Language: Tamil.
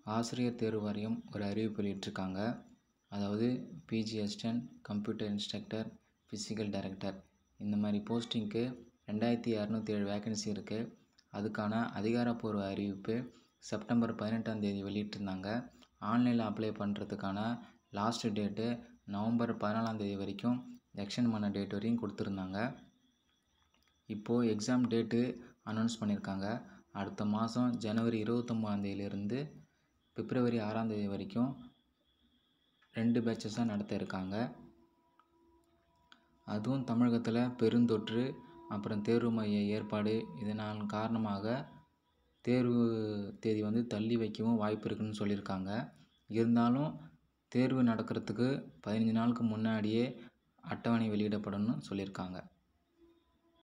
ஆசிரியர் தேர்வு வாரியம் ஒரு அறிவிப்பு வெளியிட்டிருக்காங்க. அதாவது PG assistant, computer instructor, physical director இந்த மாதிரி போஸ்டிங்க்கு 2607 வேக்கன்சி இருக்குது. அதுக்கான அதிகாரப்பூர்வ அறிவிப்பு செப்டம்பர் 18ஆம் தேதி வெளியிட்டிருந்தாங்க. ஆன்லைனில் அப்ளை பண்ணுறதுக்கான லாஸ்ட் டேட்டு நவம்பர் 14ஆம் தேதி வரைக்கும் எக்ஸ்டெண்ட் பண்ண டேட் வரையும் கொடுத்துருந்தாங்க. இப்போது எக்ஸாம் டேட்டு அனௌன்ஸ் பண்ணியிருக்காங்க. அடுத்த மாதம் ஜனவரி 29ஆம் தேதியிலிருந்து பிப்ரவரி 6ஆம் தேதி வரைக்கும் 2 பேட்சஸாக நடத்த இருக்காங்க. அதுவும் தமிழகத்தில் பெருந்தொற்று அப்புறம் தேர்வு மைய ஏற்பாடு இதனால் காரணமாக தேர்வு தேதி தள்ளி வைக்கவும் வாய்ப்பு இருக்குன்னு சொல்லியிருக்காங்க. இருந்தாலும் தேர்வு நடக்கிறதுக்கு 15 நாளுக்கு முன்னாடியே அட்டவணை வெளியிடப்படும்னு சொல்லியிருக்காங்க.